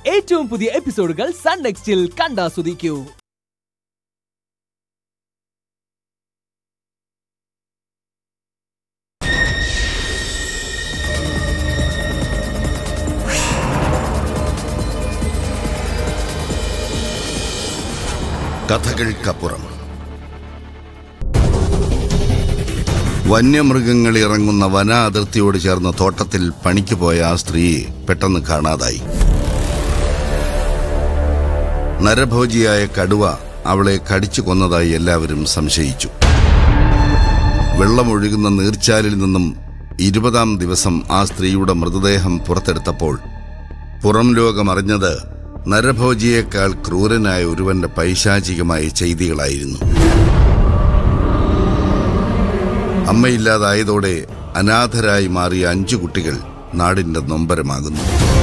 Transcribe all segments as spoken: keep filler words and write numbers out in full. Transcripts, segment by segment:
ഏറ്റവും പുതിയ എപ്പിസോഡുകൾ സൺ നെക്സ്റ്റിൽ കണ്ടാസ്വദിക്കൂ. കഥകൾക്കപ്പുറം. വന്യമൃഗങ്ങൾ ഇറങ്ങുന്ന വന അതിർത്തിയോട് ചേർന്ന തോട്ടത്തിൽ പണിക്ക് പോയ ആ സ്ത്രീയെ പെട്ടെന്ന് കാണാതായി. നരഭോജിയായ കടുവ അവളെ കടിച്ചു കൊന്നതായി എല്ലാവരും സംശയിച്ചു. വെള്ളമൊഴുകുന്ന നീർച്ചാലിൽ നിന്നും ഇരുപതാം ദിവസം ആ സ്ത്രീയുടെ മൃതദേഹം പുറത്തെടുത്തപ്പോൾ പുറം ലോകമറിഞ്ഞത് നരഭോജിയേക്കാൾ ക്രൂരനായ ഒരുവന്റെ പൈശാചികമായ ചെയ്തികളായിരുന്നു. അമ്മയില്ലാതായതോടെ അനാഥരായി മാറിയ അഞ്ചു കുട്ടികൾ നാടിന്റെ നൊമ്പരമാകുന്നു.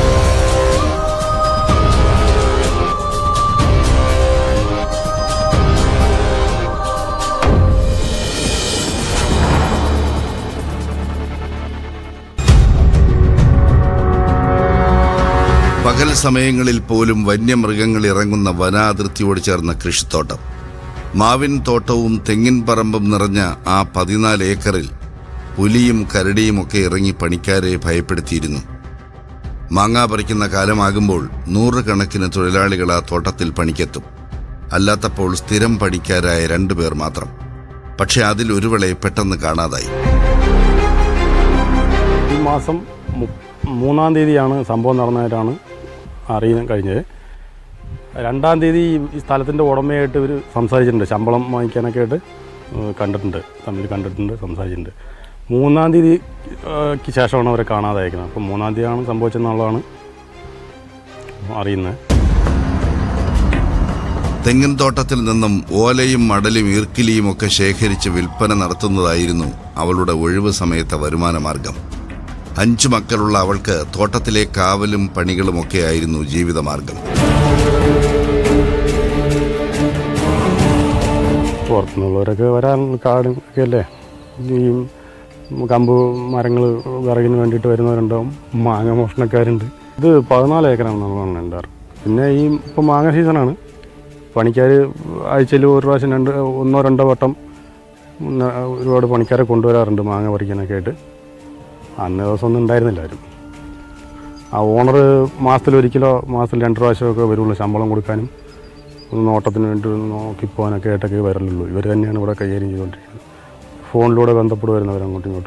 പകൽ സമയങ്ങളിൽ പോലും വന്യമൃഗങ്ങൾ ഇറങ്ങുന്ന വനാതിർത്തിയോട് ചേർന്ന കൃഷിത്തോട്ടം, മാവിൻ തോട്ടവും തെങ്ങിൻ പറമ്പും നിറഞ്ഞ ആ പതിനാല് ഏക്കറിൽ പുലിയും കരടിയുമൊക്കെ ഇറങ്ങി പണിക്കാരെ ഭയപ്പെടുത്തിയിരുന്നു. മാങ്ങാ പറിക്കുന്ന കാലമാകുമ്പോൾ നൂറുകണക്കിന് തൊഴിലാളികൾ ആ തോട്ടത്തിൽ പണിക്കെത്തും. അല്ലാത്തപ്പോൾ സ്ഥിരം പണിക്കാരായ രണ്ടുപേർ മാത്രം. പക്ഷെ അതിലൊരുവളെ പെട്ടെന്ന് കാണാതായി. ഈ മാസം മൂന്നാം തീയതിയാണ് സംഭവം നടന്നതായിട്ടാണ് അറിയാൻ കഴിഞ്ഞത്. രണ്ടാം തീയതി ഈ സ്ഥലത്തിൻ്റെ ഉടമയായിട്ട് ഇവർ സംസാരിച്ചിട്ടുണ്ട്. ശമ്പളം വാങ്ങിക്കാനൊക്കെ ആയിട്ട് കണ്ടിട്ടുണ്ട്, തമ്മിൽ കണ്ടിട്ടുണ്ട്, സംസാരിച്ചിട്ടുണ്ട്. മൂന്നാം തീയതിക്ക് ശേഷമാണ് അവരെ കാണാതായിരിക്കുന്നത്. അപ്പം മൂന്നാം തീയതിയാണ് സംഭവിച്ചെന്നുള്ളതാണ് അറിയുന്നത്. തെങ്ങിൻ തോട്ടത്തിൽ നിന്നും ഓലയും മടലും ഈർക്കിലിയും ഒക്കെ ശേഖരിച്ച് വിൽപ്പന നടത്തുന്നതായിരുന്നു അവളുടെ ഒഴിവ് സമയത്തെ വരുമാന മാർഗം. അഞ്ചു മക്കളുള്ള അവൾക്ക് തോട്ടത്തിലെ കാവലും പണികളുമൊക്കെ ആയിരുന്നു ജീവിതമാർഗം. പുറത്തുനിന്നുള്ളവരൊക്കെ വരാൻ കാടും ഒക്കെ അല്ലേ, ഈ കമ്പ് മരങ്ങൾ വിറകിന് വേണ്ടിയിട്ട് വരുന്നവരുണ്ടാവും, മാങ്ങ മോഷണക്കാരുണ്ട്. ഇത് പതിനാല് ഏക്കറാണെന്നുള്ളതാണ് എൻ്റെ അറിവ്. പിന്നെ ഈ ഇപ്പം മാങ്ങ സീസണാണ്. പണിക്കാർ ആഴ്ചയിൽ ഒരു പ്രാവശ്യം രണ്ട് ഒന്നോ രണ്ടോ വട്ടം ഒരുപാട് പണിക്കാരെ കൊണ്ടുവരാറുണ്ട് മാങ്ങ പറിക്കാനൊക്കെ ആയിട്ട്. അന്ന് ദിവസം ഒന്നും ഉണ്ടായിരുന്നില്ല ആരും. ആ ഓണർ മാസത്തിലൊരിക്കലോ മാസത്തിൽ രണ്ട് പ്രാവശ്യമൊക്കെ വരുള്ളൂ ശമ്പളം കൊടുക്കാനും ഒന്ന് നോട്ടത്തിന് വേണ്ടി നോക്കിപ്പോകാനൊക്കെ ആയിട്ടൊക്കെ വരലുള്ളൂ. ഇവർ തന്നെയാണ് ഇവിടെ കൈകാര്യം ചെയ്തുകൊണ്ടിരിക്കുന്നത്. ഫോണിലൂടെ ബന്ധപ്പെടുമായിരുന്നു അവരങ്ങോട്ടും ഇങ്ങോട്ടും.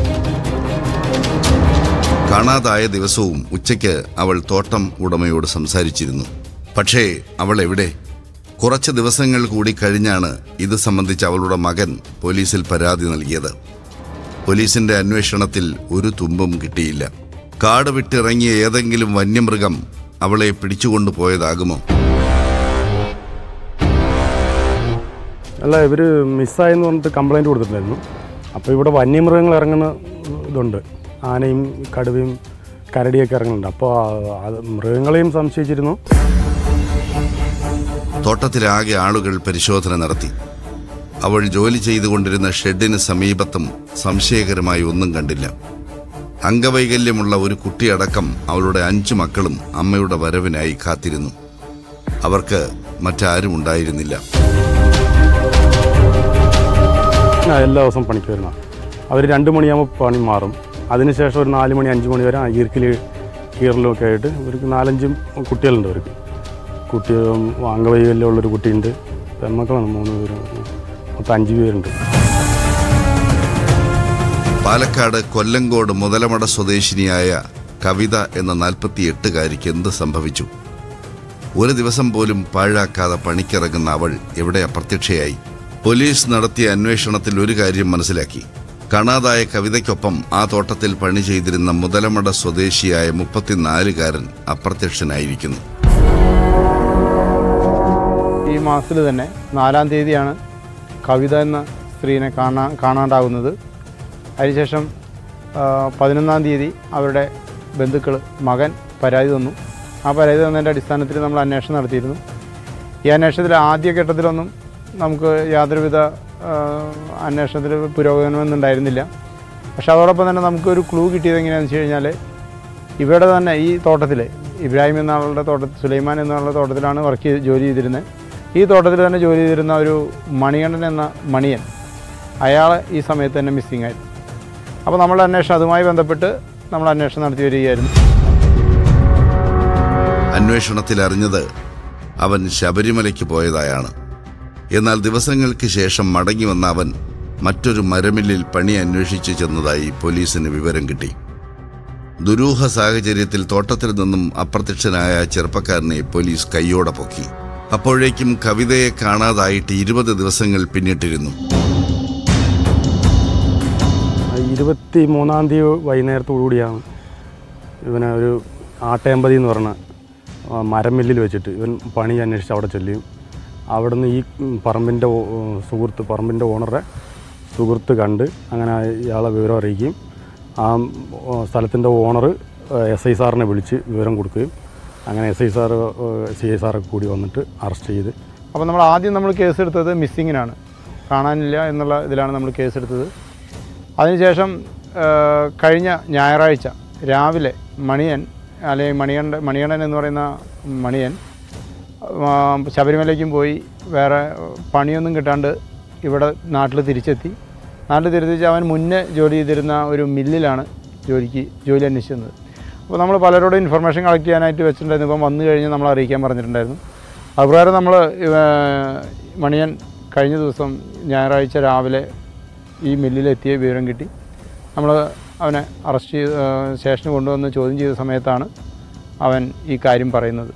കാണാതായ ദിവസവും ഉച്ചയ്ക്ക് അവൾ തോട്ടം ഉടമയോട് സംസാരിച്ചിരുന്നു. പക്ഷേ അവൾ എവിടെ? കുറച്ച് ദിവസങ്ങൾ കൂടി കഴിഞ്ഞാണ് ഇത് സംബന്ധിച്ച് അവളുടെ മകൻ പോലീസിൽ പരാതി നൽകിയത്. പോലീസിന്റെ അന്വേഷണത്തിൽ ഒരു തുമ്പും കിട്ടിയില്ല. കാട് വിട്ടിറങ്ങിയ ഏതെങ്കിലും വന്യമൃഗം അവളെ പിടിച്ചുകൊണ്ടു പോയതാകുമോ? അല്ല, ഇവർ മിസ്സായെന്ന് പറഞ്ഞിട്ട് കംപ്ലൈൻറ്റ് കൊടുത്തിട്ടുണ്ടായിരുന്നു. അപ്പോൾ ഇവിടെ വന്യമൃഗങ്ങൾ ഇറങ്ങുന്ന ഇതുണ്ട്. ആനയും കടുവയും കരടിയൊക്കെ ഇറങ്ങുന്നുണ്ട്. അപ്പോൾ അത് മൃഗങ്ങളെയും സംശയിച്ചിരുന്നു. തോട്ടത്തിലാകെ ആളുകൾ പരിശോധന നടത്തി. അവൾ ജോലി ചെയ്തുകൊണ്ടിരുന്ന ഷെഡിന് സമീപത്തും സംശയകരമായി ഒന്നും കണ്ടില്ല. അംഗവൈകല്യമുള്ള ഒരു കുട്ടിയടക്കം അവളുടെ അഞ്ചു മക്കളും അമ്മയുടെ വരവിനായി കാത്തിരുന്നു. അവർക്ക് മറ്റാരും ഉണ്ടായിരുന്നില്ല. എല്ലാ ദിവസവും പണിക്ക് വരുന്ന അവർ രണ്ട് മണിയാകുമ്പോൾ പണി മാറും. അതിനുശേഷം ഒരു നാല് മണി അഞ്ച് മണി വരെ ഈർക്കിൽ കീറലും ഒക്കെ ആയിട്ട് ഇവർക്ക് നാലഞ്ചും കുട്ടികളുണ്ട്. അവർക്ക് കുട്ടി അംഗവൈകല്യമുള്ളൊരു കുട്ടിയുണ്ട്. പെൺമക്കളാണ് മൂന്ന് പേര്, മൊത്തം അഞ്ച് പേരുണ്ട്. പാലക്കാട് കൊല്ലങ്കോട് മുതലമട സ്വദേശിനിയായ കവിത എന്ന നാൽപ്പത്തി എട്ടുകാരിക്ക് എന്ത് സംഭവിച്ചു? ഒരു ദിവസം പോലും പാഴാക്കാതെ പണിക്കിറങ്ങുന്ന അവൾ എവിടെ അപ്രത്യക്ഷയായി? പോലീസ് നടത്തിയ അന്വേഷണത്തിൽ ഒരു കാര്യം മനസ്സിലാക്കി. കാണാതായ കവിതയ്ക്കൊപ്പം ആ തോട്ടത്തിൽ പണി ചെയ്തിരുന്ന മുതലമട സ്വദേശിയായ മുപ്പത്തിനാലുകാരൻ അപ്രത്യക്ഷനായിരിക്കുന്നു. ഈ മാസത്തിൽ തന്നെ നാലാം തീയതിയാണ് കവിത എന്ന സ്ത്രീനെ കാണാൻ കാണാണ്ടാകുന്നത്. അതിനുശേഷം പതിനൊന്നാം തീയതി അവരുടെ ബന്ധുക്കൾ മകൻ പരാതി തന്നു. ആ പരാതി തന്നതിൻ്റെ അടിസ്ഥാനത്തിൽ നമ്മൾ അന്വേഷണം നടത്തിയിരുന്നു. ഈ അന്വേഷണത്തിൽ ആദ്യഘട്ടത്തിലൊന്നും നമുക്ക് യാതൊരുവിധ അന്വേഷണത്തിൽ പുരോഗമനമൊന്നും ഉണ്ടായിരുന്നില്ല. പക്ഷെ അതോടൊപ്പം തന്നെ നമുക്കൊരു ക്ലൂ കിട്ടിയത് എങ്ങനെയാണെന്ന് വെച്ച് കഴിഞ്ഞാൽ ഇവിടെ തന്നെ ഈ തോട്ടത്തിൽ ഇബ്രാഹിം എന്നാളുടെ തോട്ടത്തിൽ സുലൈമാൻ എന്നുള്ള തോട്ടത്തിലാണ് വർക്ക് ചെയ്ത് ജോലി ചെയ്തിരുന്നത്. ഈ തോട്ടത്തിൽ തന്നെ ജോലി ചെയ്തിരുന്ന ഒരു മണികണ്ഠൻ എന്ന മണിയൻ, അയാൾ ഈ സമയത്ത് തന്നെ മിസ്സിംഗ് ആയിരുന്നു. അപ്പോൾ നമ്മളുടെ അന്വേഷണം അതുമായി ബന്ധപ്പെട്ട് നമ്മൾ അന്വേഷണം നടത്തി വരികയായിരുന്നു. അന്വേഷണത്തിൽ അറിഞ്ഞത് അവൻ ശബരിമലയ്ക്ക് പോയതായാണ്. എന്നാൽ ദിവസങ്ങൾക്ക് ശേഷം മടങ്ങി വന്ന അവൻ മറ്റൊരു മരമില്ലിൽ പണി അന്വേഷിച്ച് ചെന്നതായി പോലീസിന് വിവരം കിട്ടി. ദുരൂഹ സാഹചര്യത്തിൽ തോട്ടത്തിൽ നിന്നും അപ്രത്യക്ഷനായ ചെറുപ്പക്കാരനെ പോലീസ് കയ്യോടെ പൊക്കി. അപ്പോഴേക്കും കവിതയെ കാണാതായിട്ട് ഇരുപത് ദിവസങ്ങൾ പിന്നിട്ടിരുന്നു. ഇരുപത്തി മൂന്നാം തീയതി വൈകുന്നേരത്തോടുകൂടിയാണ് ഇവനെ ഒരു ആട്ടയമ്പതി എന്ന് പറഞ്ഞ മരമില്ലിൽ വെച്ചിട്ട് ഇവൻ പണി അന്വേഷിച്ച് അവിടെ ചെല്ലുകയും അവിടുന്ന് ഈ പറമ്പിൻ്റെ സുഹൃത്ത് പറമ്പിൻ്റെ ഓണറുടെ സുഹൃത്ത് കണ്ട് അങ്ങനെ ഇയാളെ വിവരം അറിയിക്കുകയും ആ സ്ഥലത്തിൻ്റെ ഓണർ എസ് ഐ സാറിനെ വിളിച്ച് വിവരം കൊടുക്കുകയും അങ്ങനെ S I sir C I സാറൊക്കെ കൂടി വന്നിട്ട് അറസ്റ്റ് ചെയ്ത്. അപ്പോൾ നമ്മൾ ആദ്യം നമ്മൾ കേസെടുത്തത് മിസ്സിങ്ങിനാണ്, കാണാനില്ല എന്നുള്ള ഇതിലാണ് നമ്മൾ കേസെടുത്തത്. അതിനുശേഷം കഴിഞ്ഞ ഞായറാഴ്ച രാവിലെ മണിയൻ അല്ലെങ്കിൽ മണികണ്ഠൻ മണികണ്ഠൻ എന്ന് പറയുന്ന മണിയൻ ശബരിമലയ്ക്കും പോയി വേറെ പണിയൊന്നും കിട്ടാണ്ട് ഇവിടെ നാട്ടിൽ തിരിച്ചെത്തി. നാട്ടിൽ തിരിച്ച് അവൻ മുന്നേ ജോലി ചെയ്തിരുന്ന ഒരു മില്ലിലാണ് ജോലിക്ക് ജോലി അന്വേഷിക്കുന്നത്. അപ്പോൾ നമ്മൾ പലരോടും ഇൻഫർമേഷൻ കളക്ട് ചെയ്യാനായിട്ട് വെച്ചിട്ടുണ്ടായിരുന്നു. ഇപ്പം വന്നു കഴിഞ്ഞ് നമ്മൾ അറിയിക്കാൻ പറഞ്ഞിട്ടുണ്ടായിരുന്നു. അതുപ്രകാരം നമ്മൾ മണിയൻ കഴിഞ്ഞ ദിവസം ഞായറാഴ്ച രാവിലെ ഈ മില്ലിലെത്തിയ വിവരം കിട്ടി. നമ്മൾ അവനെ അറസ്റ്റ് ചെയ്ത് സ്റ്റേഷന് കൊണ്ടുവന്ന് ചോദ്യം ചെയ്ത സമയത്താണ് അവൻ ഈ കാര്യം പറയുന്നത്.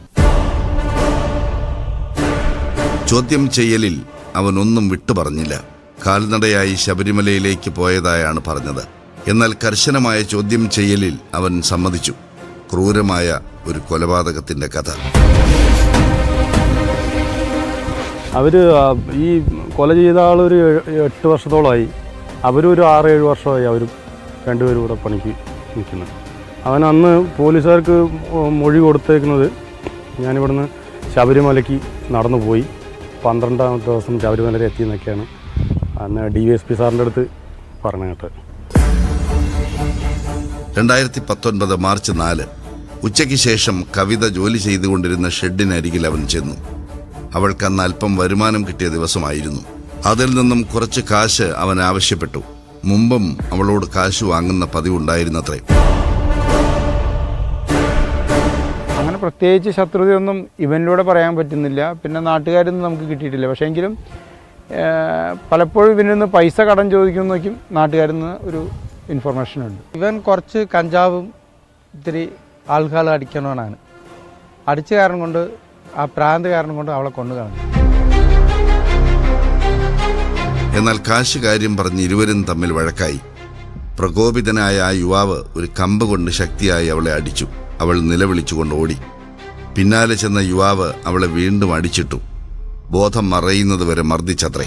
ചോദ്യം ചെയ്യലിൽ അവനൊന്നും വിട്ടു പറഞ്ഞില്ല. കാൽനടയായി ശബരിമലയിലേക്ക് പോയതായാണ് പറഞ്ഞത്. എന്നാൽ കർശനമായ ചോദ്യം ചെയ്യലിൽ അവൻ സമ്മതിച്ചു. ക്രൂരമായ ഒരു കൊലപാതകത്തിന്റെ കഥ. അവർ ഈ കൊല ചെയ്ത ആളൊരു എട്ട് വർഷത്തോളമായി, അവരൊരു ആറേഴ് വർഷമായി അവരും രണ്ടുപേരും കൂടെ പണിക്ക് നിൽക്കുന്നത്. അവൻ അന്ന് പോലീസുകാർക്ക് മൊഴി കൊടുത്തേക്കുന്നത് ഞാനിവിടുന്ന് ശബരിമലയ്ക്ക് നടന്നു പോയി പന്ത്രണ്ടാമത്തെ ദിവസം ശബരിമല എത്തിയെന്നൊക്കെയാണ് അന്ന് ഡി വൈ എസ് പി സാറിൻ്റെ അടുത്ത് പറഞ്ഞു കേട്ടത്. രണ്ടായിരത്തി പത്തൊൻപത് മാർച്ച് നാല് ഉച്ചയ്ക്ക് ശേഷം കവിത ജോലി ചെയ്തുകൊണ്ടിരുന്ന ഷെഡിനരികിൽ അവൻ ചെന്നു. അവൾക്ക് അന്ന് അല്പം വരുമാനം കിട്ടിയ ദിവസമായിരുന്നു. അതിൽ നിന്നും കുറച്ച് കാശ് അവൻ ആവശ്യപ്പെട്ടു. മുമ്പും അവളോട് കാശ് വാങ്ങുന്ന പതിവുണ്ടായിരുന്നത്രേ. അങ്ങനെ പ്രത്യേകിച്ച് ശത്രുതയൊന്നും ഇവനിലൂടെ പറയാൻ പറ്റുന്നില്ല. പിന്നെ നാട്ടുകാരൊന്നും നമുക്ക് കിട്ടിയിട്ടില്ല. പക്ഷേ എങ്കിലും പലപ്പോഴും ഇവനിൽ നിന്ന് പൈസ കടം ചോദിക്കുന്നതൊക്കെയും നാട്ടുകാരിൽ നിന്ന് ഒരു ഇൻഫർമേഷൻ ഉണ്ട്. ഇവൻ കുറച്ച് കഞ്ചാവും ഇത്തിരി ആൾക്കാർ അടിക്കണമെന്നാണ്. അടിച്ച കാരണം കൊണ്ട് ആ പ്രാന്ത് കാരണം കൊണ്ട് അവളെ കൊണ്ടു കാണും. എന്നാൽ കാശ് കാര്യം പറഞ്ഞ് ഇരുവരും തമ്മിൽ വഴക്കായി. പ്രകോപിതനായ ആ യുവാവ് ഒരു കമ്പ് കൊണ്ട് ശക്തിയായി അവളെ അടിച്ചു. അവൾ നിലവിളിച്ചുകൊണ്ട് ഓടി. പിന്നാലെ ചെന്ന യുവാവ് അവളെ വീണ്ടും അടിച്ചിട്ടു. ബോധം മറയുന്നത് വരെ മർദ്ദിച്ചത്രേ.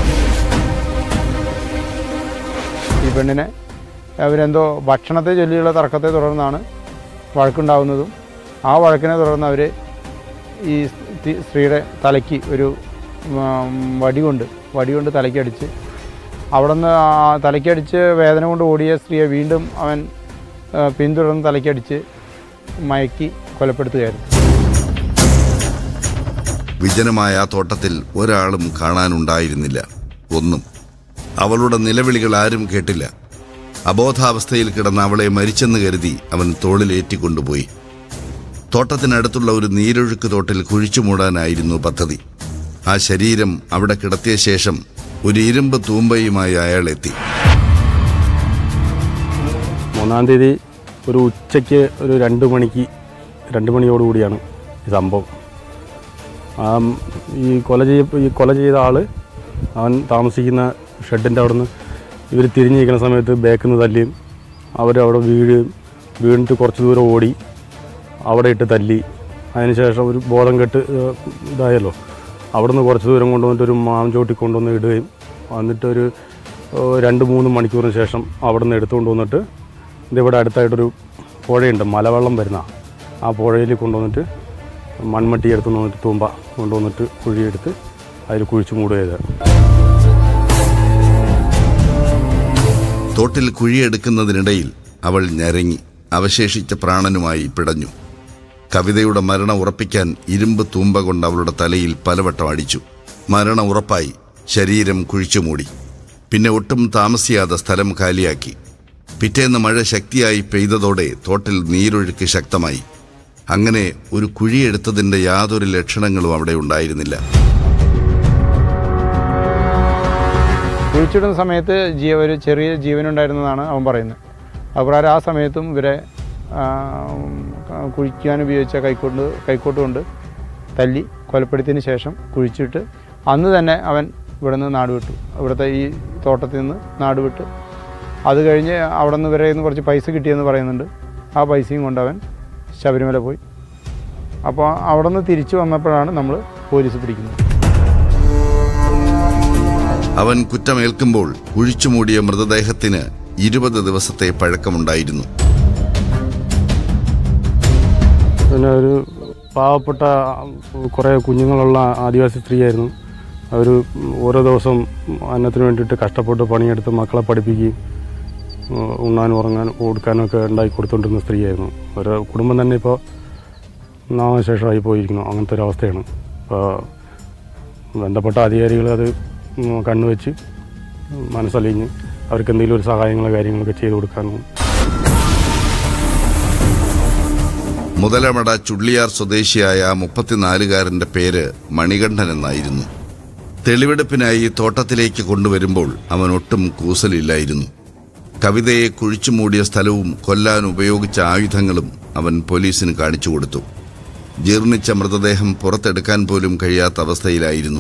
ഈ പെണ്ണിനെ അവരെന്തോ ഭക്ഷണത്തെ ചൊല്ലിയുള്ള തർക്കത്തെ തുടർന്നാണ് വഴക്കുണ്ടാവുന്നതും ആ വഴക്കിനെ തുടർന്ന് അവർ ഈ സ്ത്രീയുടെ തലയ്ക്ക് ഒരു വടി കൊണ്ട് വടി കൊണ്ട് തലയ്ക്കടിച്ച് അവിടെ നിന്ന് തലയ്ക്കടിച്ച് വേദന കൊണ്ട് ഓടിയ സ്ത്രീയെ വീണ്ടും അവൻ പിന്തുടർന്ന് തലയ്ക്കടിച്ച് മയക്കി കൊലപ്പെടുത്തുകയായിരുന്നു. വിജനമായ ആ തോട്ടത്തിൽ ഒരാളും കാണാനുണ്ടായിരുന്നില്ല. ഒന്നും. അവളുടെ നിലവിളികൾ ആരും കേട്ടില്ല. അബോധാവസ്ഥയിൽ കിടന്ന അവളെ മരിച്ചെന്ന് കരുതി അവൻ തോളിലേറ്റിക്കൊണ്ടുപോയി. തോട്ടത്തിനടുത്തുള്ള ഒരു നീരൊഴുക്ക് തോട്ടിൽ കുഴിച്ചു മൂടാനായിരുന്നു പദ്ധതി. ആ ശരീരം അവിടെ കിടത്തിയ ശേഷം ഒരു ഇരുമ്പ് തൂമ്പയുമായി അയാൾ എത്തി. മൂന്നാം തീയതി ഒരു ഉച്ചയ്ക്ക് ഒരു രണ്ട് മണിക്ക് രണ്ട് മണിയോടുകൂടിയാണ് ഈ സംഭവം. ഈ കൊല ചെയ്യ ഈ കൊല ചെയ്ത ആൾ അവൻ താമസിക്കുന്ന ഷെഡിൻ്റെ അവിടെ നിന്ന് ഇവർ തിരിഞ്ഞ് നിൽക്കുന്ന സമയത്ത് ബാക്കിൽ നിന്ന് തല്ലിയും അവരവിടെ വീഴുകയും വീണിട്ട് കുറച്ച് ദൂരം ഓടി അവിടെ ഇട്ട് തല്ലി. അതിനുശേഷം ഒരു ബോധം കെട്ട് ഇതായല്ലോ, അവിടെ നിന്ന് കുറച്ച് ദൂരം കൊണ്ടുവന്നിട്ട് ഒരു മാംചോട്ടി കൊണ്ടുവന്ന് ഇടുകയും എന്നിട്ടൊരു രണ്ട് മൂന്ന് മണിക്കൂറിന് ശേഷം അവിടെ നിന്ന് എടുത്തുകൊണ്ട് വന്നിട്ട് ഇതിവിടെ അടുത്തായിട്ടൊരു പുഴയുണ്ട്, മലവെള്ളം വരുന്ന ആ പുഴയിൽ കൊണ്ടുവന്നിട്ട് മൺമട്ടി എടുത്ത് വന്നിട്ട് തൂമ്പ കൊണ്ടുവന്നിട്ട് കുഴിയെടുത്ത് അതിൽ കുഴിച്ചു മൂടുക ചെയ്തത്. തോട്ടിൽ കുഴിയെടുക്കുന്നതിനിടയിൽ അവൾ ഞരങ്ങി അവശേഷിച്ച പ്രാണനുമായി പിടഞ്ഞു. കവിതയുടെ മരണം ഉറപ്പിക്കാൻ ഇരുമ്പ് തൂമ്പ കൊണ്ട് അവളുടെ തലയിൽ പലവട്ടം അടിച്ചു. മരണം ഉറപ്പായി. ശരീരം കുഴിച്ചുമൂടി. പിന്നെ ഒട്ടും താമസിയാതെ സ്ഥലം കാലിയാക്കി. പിറ്റേന്ന് മഴ ശക്തിയായി പെയ്തതോടെ തോട്ടിൽ നീരൊഴുക്ക് ശക്തമായി. അങ്ങനെ ഒരു കുഴിയെടുത്തതിൻ്റെ യാതൊരു ലക്ഷണങ്ങളും അവിടെ ഉണ്ടായിരുന്നില്ല. കുഴിച്ചിടുന്ന സമയത്ത് ജീവ ഒരു ചെറിയ ജീവനുണ്ടായിരുന്നതാണ് അവൻ പറയുന്നത്. അപ്രകാരം ആ സമയത്തും ഇവരെ കുഴിക്കാൻ ഉപയോഗിച്ച കൈക്കോട്ട് കൈക്കോട്ട് കൊണ്ട് തല്ലി കൊലപ്പെടുത്തിയതിന് ശേഷം കുഴിച്ചിട്ട് അന്ന് തന്നെ അവൻ ഇവിടെ നിന്ന് നാട് വിട്ടു. ഇവിടുത്തെ ഈ തോട്ടത്തിൽ നിന്ന് നാട് വിട്ട് അത് കഴിഞ്ഞ് അവിടെ നിന്ന് ഇവരെ നിന്ന് കുറച്ച് പൈസ കിട്ടിയെന്ന് പറയുന്നുണ്ട്. ആ പൈസയും കൊണ്ട് അവൻ ശബരിമല പോയി. അപ്പോൾ അവിടെ നിന്ന് തിരിച്ചു വന്നപ്പോഴാണ് നമ്മൾ പോലീസ് പിടിക്കുന്നത്. അവൻ കുറ്റമേൽക്കുമ്പോൾ കുഴിച്ചുമൂടിയ മൃതദേഹത്തിന് ഇരുപത് ദിവസത്തെ പഴക്കമുണ്ടായിരുന്നു. പിന്നെ ഒരു പാവപ്പെട്ട കുറേ കുഞ്ഞുങ്ങളുള്ള ആദിവാസി സ്ത്രീയായിരുന്നു. അവർ ഓരോ ദിവസം അന്നത്തിന് വേണ്ടിയിട്ട് കഷ്ടപ്പെട്ട് പണിയെടുത്ത് മക്കളെ പഠിപ്പിക്കുകയും ഉണ്ണാനും ഉറങ്ങാനും കൊടുക്കാനൊക്കെ ഉണ്ടാക്കി കൊടുത്തുകൊണ്ടിരുന്ന സ്ത്രീയായിരുന്നു. ഒരു കുടുംബം തന്നെ ഇപ്പോൾ നാമശേഷമായി പോയിരിക്കുന്നു. അങ്ങനത്തെ ഒരു അവസ്ഥയാണ്. അപ്പോൾ ബന്ധപ്പെട്ട അധികാരികൾ അത് കണ്ണുവെച്ച് മനസ്സലിഞ്ഞ് അവർക്ക് എന്തെങ്കിലും ഒരു സഹായങ്ങളോ കാര്യങ്ങളൊക്കെ ചെയ്തു കൊടുക്കാനും. മുതലമട ചുള്ളിയാർ സ്വദേശിയായ മുപ്പത്തിനാലുകാരൻ്റെ പേര് മണികണ്ഠൻ എന്നായിരുന്നു. തെളിവെടുപ്പിനായി തോട്ടത്തിലേക്ക് കൊണ്ടുവരുമ്പോൾ അവൻ ഒട്ടും കൂസലില്ലായിരുന്നു. കവിതയെ കുഴിച്ചുമൂടിയ സ്ഥലവും കൊല്ലാൻ ഉപയോഗിച്ച ആയുധങ്ങളും അവൻ പോലീസിന് കാണിച്ചു കൊടുത്തു. ജീർണിച്ച മൃതദേഹം പുറത്തെടുക്കാൻ പോലും കഴിയാത്ത അവസ്ഥയിലായിരുന്നു.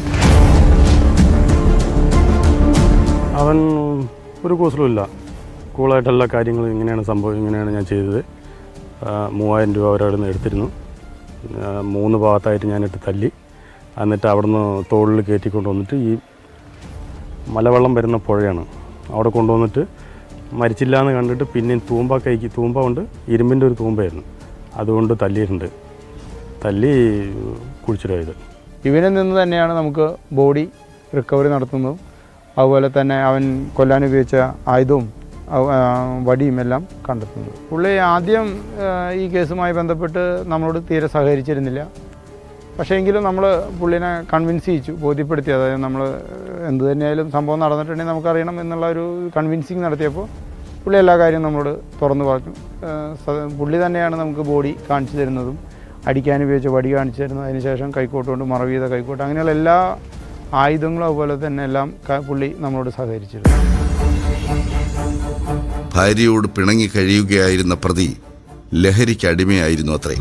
അവൻ ഒരു കൂസലുമില്ല. കൂളായിട്ടുള്ള കാര്യങ്ങൾ ഇങ്ങനെയാണ് സംഭവം, ഇങ്ങനെയാണ് ഞാൻ ചെയ്തത്. മൂവായിരം രൂപ അവരവിടെ നിന്ന് എടുത്തിരുന്നു. മൂന്ന് ഭാഗത്തായിട്ട് ഞാനിട്ട് തല്ലി. എന്നിട്ട് അവിടെ നിന്ന് തോളിൽ കയറ്റിക്കൊണ്ട് വന്നിട്ട് ഈ മലവെള്ളം വരുന്ന പുഴയാണ് അവിടെ കൊണ്ടുവന്നിട്ട് മരിച്ചില്ല എന്ന് കണ്ടിട്ട് പിന്നെ തൂമ്പ കൈക്ക് തൂമ്പ കൊണ്ട് ഇരുമ്പിൻ്റെ ഒരു തൂമ്പയായിരുന്നു അതുകൊണ്ട് തല്ലിയിട്ടുണ്ട്. തല്ലി കുഴിച്ചിടായത്. ഇവനിൽ നിന്ന് തന്നെയാണ് നമുക്ക് ബോഡി റിക്കവറി നടത്തുന്നതും അതുപോലെ തന്നെ അവൻ കൊല്ലാൻ ഉപയോഗിച്ച ആയുധവും വടിയും എല്ലാം കണ്ടെത്തുന്നത്. പുള്ളി ആദ്യം ഈ കേസുമായി ബന്ധപ്പെട്ട് നമ്മളോട് തീരെ സഹകരിച്ചിരുന്നില്ല. പക്ഷേ എങ്കിലും നമ്മൾ പുള്ളിനെ കൺവിൻസ് ചെയ്യിച്ചു, ബോധ്യപ്പെടുത്തി. അതായത് നമ്മൾ എന്ത് തന്നെയായാലും സംഭവം നടന്നിട്ടുണ്ടെങ്കിൽ നമുക്കറിയണം എന്നുള്ള ഒരു കൺവിൻസിങ് നടത്തിയപ്പോൾ പുള്ളി എല്ലാ കാര്യവും നമ്മളോട് തുറന്നു പറഞ്ഞു. പുള്ളി തന്നെയാണ് നമുക്ക് ബോഡി കാണിച്ചു തരുന്നതും അടിക്കാൻ ഉപയോഗിച്ച വടി കാണിച്ചു തരുന്നത്. അതിനുശേഷം കൈക്കോട്ട് കൊണ്ട് മറവ് ചെയ്ത കൈക്കോട്ട് അങ്ങനെയുള്ള എല്ലാ ആയുധങ്ങളും അതുപോലെ തന്നെ എല്ലാം പുള്ളി നമ്മളോട് സഹകരിച്ചിരുന്നു. ഭാര്യയോട് പിണങ്ങി കഴിയുകയായിരുന്ന പ്രതി ലഹരിക്ക് അടിമയായിരുന്നു അത്രേ.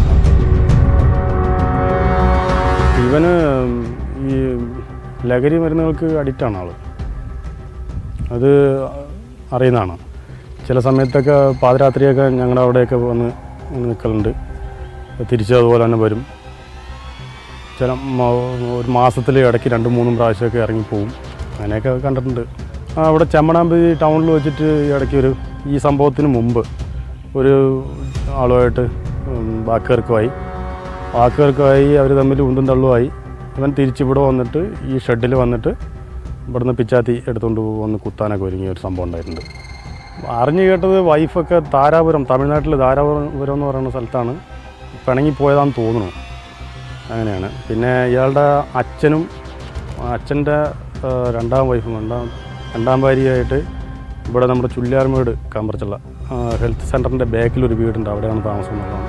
ഇവന് ഈ ലഹരി മരുന്നുകൾക്ക് അഡിക്റ്റാണ് ആൾ. അത് അറിയുന്നതാണ്. ചില സമയത്തൊക്കെ പാതിരാത്രിയൊക്കെ ഞങ്ങളുടെ അവിടെയൊക്കെ വന്ന് നിൽക്കലുണ്ട്. തിരിച്ച് അതുപോലെ തന്നെ വരും. ചില ഒരു മാസത്തിൽ ഇടയ്ക്ക് രണ്ടും മൂന്നും പ്രാവശ്യമൊക്കെ ഇറങ്ങിപ്പോവും. അങ്ങനെയൊക്കെ കണ്ടിട്ടുണ്ട്. അവിടെ ചെമ്മണാമ്പതി ടൗണിൽ വെച്ചിട്ട് ഇടയ്ക്ക് ഒരു ഈ സംഭവത്തിന് മുമ്പ് ഒരു ആളുമായിട്ട് വാക്കുകേർക്കുമായി വാക്കുകേർക്കുമായി അവർ തമ്മിൽ ഉന്തും തള്ളുമായി. ഇവൻ തിരിച്ചിവിടെ വന്നിട്ട് ഈ ഷെഡിൽ വന്നിട്ട് ഇവിടുന്ന് പിച്ചാത്തി എടുത്തുകൊണ്ട് വന്ന് കുത്താനൊക്കെ ഒരുങ്ങിയ ഒരു സംഭവം ഉണ്ടായിട്ടുണ്ട്. അറിഞ്ഞു കേട്ടത് വൈഫൊക്കെ താരാപുരം, തമിഴ്നാട്ടിൽ താരാപുരം എന്ന് പറയുന്ന സ്ഥലത്താണ് പിണങ്ങിപ്പോയതാണെന്ന് തോന്നുന്നു. അങ്ങനെയാണ്. പിന്നെ ഇയാളുടെ അച്ഛനും അച്ഛൻ്റെ രണ്ടാം വൈഫും രണ്ടാം രണ്ടാം ഭാര്യയായിട്ട് ഇവിടെ നമ്മുടെ ചുള്ളിയാർമേട് കാമ്പറച്ചുള്ള ഹെൽത്ത് സെൻ്ററിൻ്റെ ബാക്കിലൊരു വീടുണ്ട്, അവിടെയാണ് താമസം എന്നുള്ളതാണ്.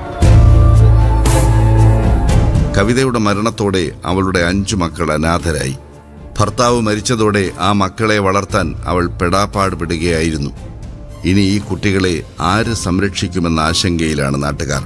കവിതയുടെ മരണത്തോടെ അവളുടെ അഞ്ചു മക്കൾ അനാഥരായി. ഭർത്താവ് മരിച്ചതോടെ ആ മക്കളെ വളർത്താൻ അവൾ പെടാപ്പാട് പെടുകയായിരുന്നു. ഇനി ഈ കുട്ടികളെ ആര് സംരക്ഷിക്കുമെന്ന ആശങ്കയിലാണ് നാട്ടുകാർ.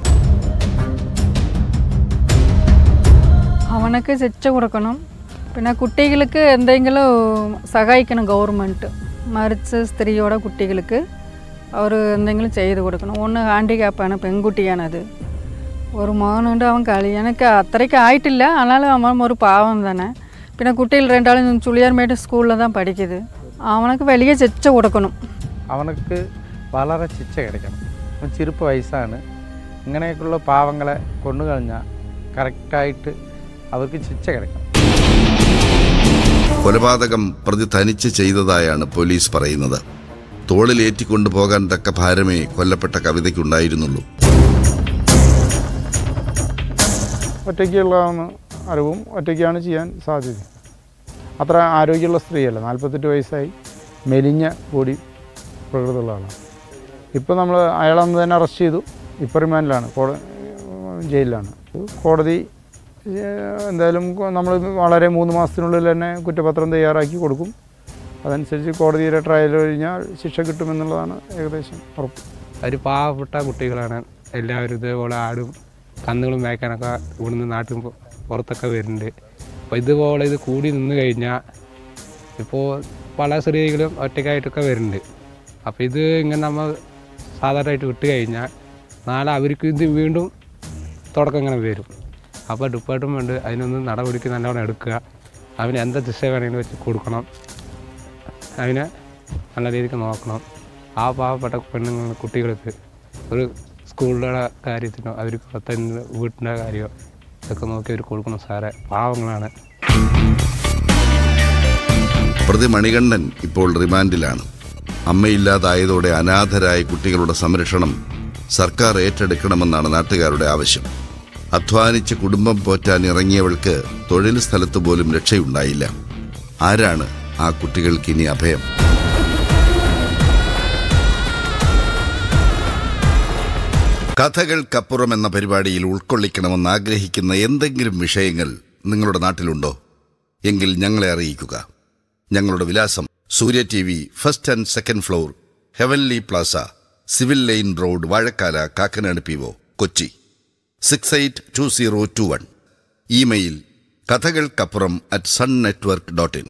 അവനക്ക് ശിക്ഷ കൊടുക്കണം. പിന്നെ കുട്ടികൾക്ക് എന്തെങ്കിലും സഹായിക്കണം ഗവൺമെൻറ്. മരിച്ച സ്ത്രീയോടെ കുട്ടികൾക്ക് അവർ എന്തെങ്കിലും ചെയ്ത് കൊടുക്കണം. ഒന്ന് ഹാൻഡിക്യാപ്പാണ്, പെൺകുട്ടിയാണത്. ഒരു മോനുണ്ട്, അവൻ കളി എനിക്ക് അത്രയ്ക്ക് ആയിട്ടില്ല, ആനാലും അവൻ ഒരു പാവം തന്നെ. പിന്നെ കുട്ടികൾ രണ്ടാളും ചുള്ളിയാർമേട് സ്കൂളിൽ தான் പഠിക്കുന്നത്. അവനക്ക് വലിയ ശിക്ഷ കൊടുക്കണം. അവനക്ക് വളരെ ശിക്ഷ കിടക്കണം. അവൻ ചെറുപ്പ വയസ്സാണ്. ഇങ്ങനെയൊക്കെയുള്ള പാവങ്ങളെ കൊണ്ടു കഴിഞ്ഞാൽ കറക്റ്റായിട്ട് അവർക്ക് ശിക്ഷ കിടക്കണം. കൊലപാതകം പ്രതി തനിച്ച് ചെയ്തതായാണ് പോലീസ് പറയുന്നത്. തോളിലേറ്റിക്കൊണ്ടു പോകാൻ തക്ക ഭാരമേ കൊല്ലപ്പെട്ട കവിതയ്ക്കുണ്ടായിരുന്നുള്ളൂ. ഒറ്റയ്ക്കുള്ളതാണ് അറിവും ഒറ്റയ്ക്കാണ് ചെയ്യാൻ സാധ്യത. അത്ര ആരോഗ്യമുള്ള സ്ത്രീയല്ല, നാൽപ്പത്തെട്ട് വയസ്സായി മെലിഞ്ഞ ബോഡി പ്രകൃതമുള്ള ആളാണ്. ഇപ്പോൾ നമ്മൾ അയാളന്ന് തന്നെ അറസ്റ്റ് ചെയ്തു, ഇപ്പോൾ റിമാൻഡിലാണ്, ജയിലിലാണ്. കോടതി എന്തായാലും നമ്മൾ വളരെ മൂന്ന് മാസത്തിനുള്ളിൽ തന്നെ കുറ്റപത്രം തയ്യാറാക്കി കൊടുക്കും. അതനുസരിച്ച് കോടതിയുടെ ട്രയൽ കഴിഞ്ഞാൽ ശിക്ഷ കിട്ടുമെന്നുള്ളതാണ് ഏകദേശം ഉറപ്പ്. ഒരു പാവപ്പെട്ട കുട്ടികളാണ് എല്ലാവരും. ഇതേപോലെ ആടും കന്നുകളും മേയ്ക്കാനൊക്കെ ഇവിടുന്ന് നാട്ടിൽ പുറത്തൊക്കെ വരുന്നുണ്ട്. അപ്പോൾ ഇതുപോലെ ഇത് കൂടി നിന്ന് കഴിഞ്ഞാൽ ഇപ്പോൾ പല സ്ത്രീകളും ഒറ്റയ്ക്കായിട്ടൊക്കെ വരുന്നുണ്ട്. അപ്പോൾ ഇത് ഇങ്ങനെ നമ്മൾ സാധാരണയായിട്ട് വിട്ട് കഴിഞ്ഞാൽ നാളെ അവർക്ക് ഇത് വീണ്ടും തുടക്കം ഇങ്ങനെ വരും. അപ്പോൾ ഡിപ്പാർട്ട്മെൻറ്റ് അതിനൊന്ന് നടപടിക്ക് നല്ലോണം എടുക്കുക. അവന് എന്താ ശിക്ഷ വേണമെങ്കിലും വെച്ച് കൊടുക്കണം, അതിനെ നല്ല രീതിക്ക് നോക്കണം. ആ പാവപ്പെട്ട പെണ്ണുങ്ങൾ കുട്ടികൾക്ക് ഒരു സ്കൂളുടെ കാര്യത്തിനോ അവർക്ക് പുറത്തെ വീട്ടിൻ്റെ കാര്യമോ ഇതൊക്കെ നോക്കി അവർ കൊടുക്കണം. സാറേ, പാവങ്ങളാണ്. പ്രതി മണികണ്ഠൻ ഇപ്പോൾ റിമാൻഡിലാണ്. അമ്മയില്ലാതായതോടെ അനാഥരായ കുട്ടികളുടെ സംരക്ഷണം സർക്കാർ ഏറ്റെടുക്കണമെന്നാണ് നാട്ടുകാരുടെ ആവശ്യം. അധ്വാനിച്ച് കുടുംബം പോറ്റാൻ ഇറങ്ങിയവൾക്ക് തൊഴിൽ സ്ഥലത്ത് പോലും രക്ഷയുണ്ടായില്ല. ആരാണ് ആ കുട്ടികൾക്ക് ഇനി അഭയം? കഥകൾക്കപ്പുറം എന്ന പരിപാടിയിൽ ഉൾക്കൊള്ളിക്കണമെന്ന് ആഗ്രഹിക്കുന്ന എന്തെങ്കിലും വിഷയങ്ങൾ നിങ്ങളുടെ നാട്ടിലുണ്ടോ? എങ്കിൽ ഞങ്ങളെ അറിയിക്കുക. ഞങ്ങളുടെ വിലാസം Surya T V, first and second floor, Heavenly Plaza, Civil Line Road, Vazhakkala, Kakkanad P O, Kochi six eight two zero two one. Email കഥകൾക്കപ്പുറം at sun network dot in.